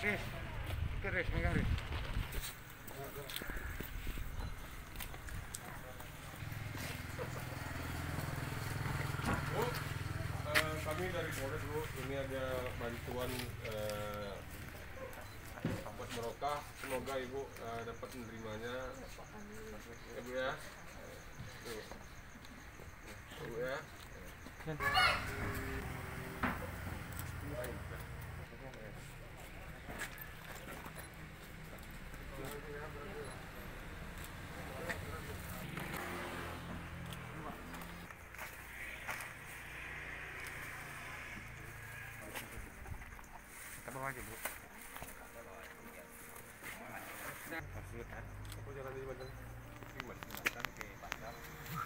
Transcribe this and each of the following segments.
Riz, megang Riz. Kami dari Polres Bu, ini ada bantuan buat merokah. Semoga Ibu dapat menerimanya. Ya Bu ya. Bu ya. Bawa aja Bu. Aku jangan di badan. Jembatan ke pasar.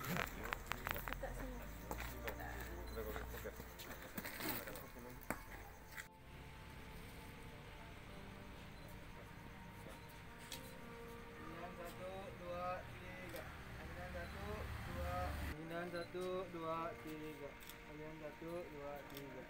Satu, dua, tiga. Kalian 1, 2, 3.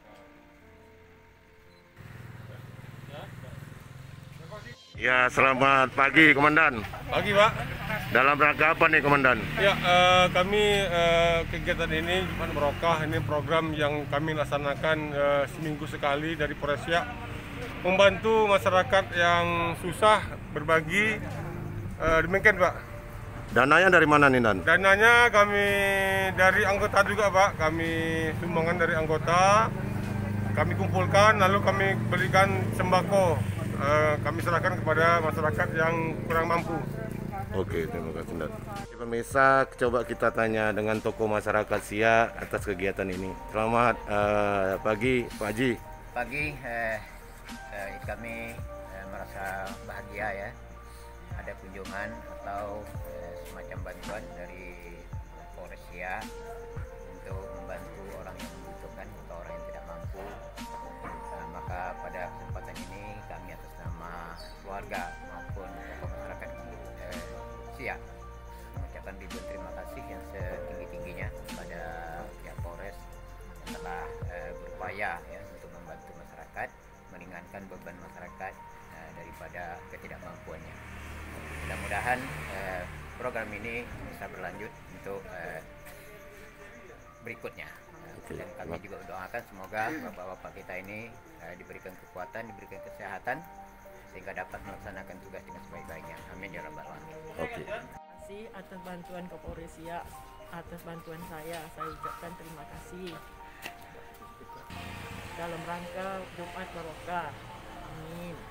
Ya, selamat pagi Komandan. Pagi Pak. Dalam rangka apa nih Komandan? Ya, kami kegiatan ini Jumat Merokah, ini program yang kami laksanakan seminggu sekali dari Polresya, membantu masyarakat yang susah, berbagi, demikian Pak. Dananya dari mana nih Dan? Dananya kami dari anggota juga Pak, kami sumbangan dari anggota, kami kumpulkan lalu kami belikan sembako, kami serahkan kepada masyarakat yang kurang mampu. Oke, terima kasih Dan. Pemirsa, coba kita tanya dengan tokoh masyarakat Siak atas kegiatan ini. Selamat pagi Pak Haji. Pagi, kami merasa bahagia ya, ada kunjungan atau semacam bantuan dari Polres Siak untuk membantu orang yang membutuhkan atau orang yang tidak mampu. Maka pada kesempatan ini kami atas nama keluarga maupun tokoh masyarakat Siak mengucapkan ribuan terima kasih yang setinggi-tingginya kepada pihak Polres yang telah berupaya ya untuk membantu masyarakat, meringankan beban masyarakat daripada ketidakmampuannya. Mudah-mudahan program ini bisa berlanjut untuk berikutnya. Dan kami juga doakan semoga bapak-bapak kita ini diberikan kekuatan, diberikan kesehatan sehingga dapat melaksanakan tugas dengan sebaik-baiknya. Amin ya rabbal alamin. Oke. Terima kasih atas bantuan Kapolres Siak, atas bantuan saya ucapkan terima kasih. Dalam rangka Jumat Barokah. Amin.